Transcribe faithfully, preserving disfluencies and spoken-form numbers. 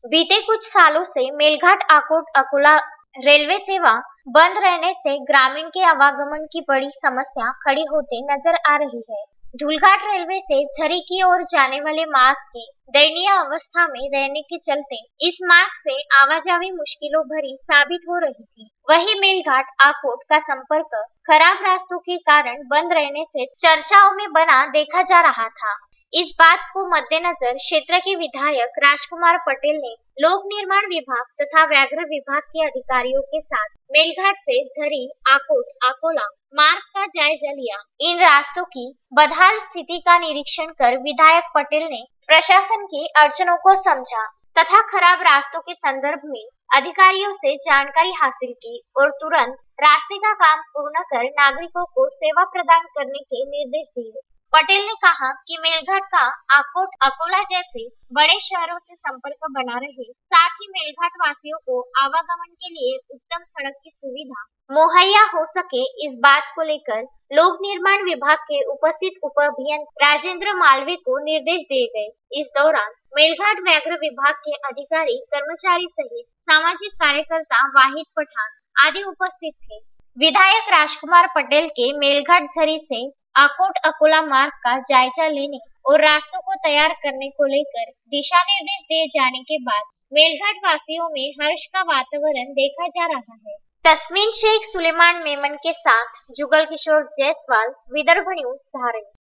बीते कुछ सालों से मेलघाट आकोट अकोला रेलवे सेवा बंद रहने से ग्रामीण के आवागमन की बड़ी समस्या खड़ी होते नजर आ रही है। धूलघाट रेलवे से झरी की ओर जाने वाले मार्ग की दयनीय अवस्था में रहने के चलते इस मार्ग से आवाजाही मुश्किलों भरी साबित हो रही थी। वहीं मेलघाट आकोट का संपर्क खराब रास्तों के कारण बंद रहने से चर्चाओं में बना देखा जा रहा था। इस बात को मद्देनजर क्षेत्र के विधायक राजकुमार पटेल ने लोक निर्माण विभाग तथा व्याघ्र विभाग के अधिकारियों के साथ मेलघाट से झरी आकोट अकोला मार्ग का जायजा लिया। इन रास्तों की बदहाल स्थिति का निरीक्षण कर विधायक पटेल ने प्रशासन की अड़चनों को समझा तथा खराब रास्तों के संदर्भ में अधिकारियों से जानकारी हासिल की और तुरंत रास्ते का काम पूर्ण कर नागरिकों को सेवा प्रदान करने के निर्देश दिए। पटेल ने कहा कि मेलघाट का आकोट अकोला जैसे बड़े शहरों से संपर्क बना रहे, साथ ही मेलघाट वासियों को आवागमन के लिए उत्तम सड़क की सुविधा मुहैया हो सके, इस बात को लेकर लोक निर्माण विभाग के उपस्थित उप अभियंता राजेंद्र मालवीय को निर्देश दिए गए। इस दौरान मेलघाट व्याघ्र विभाग के अधिकारी कर्मचारी सहित सामाजिक कार्यकर्ता वाहिद पठान आदि उपस्थित थे। विधायक राजकुमार पटेल के मेलघाट झरी से आकोट अकोला मार्ग का जायजा लेने और रास्तों को तैयार करने को लेकर दिशा निर्देश दिए जाने के बाद मेलघाट वासियों में हर्ष का वातावरण देखा जा रहा है। तस्मीन शेख सुलेमान मेमन के साथ जुगल किशोर जायसवाल, विदर्भ न्यूज धारण।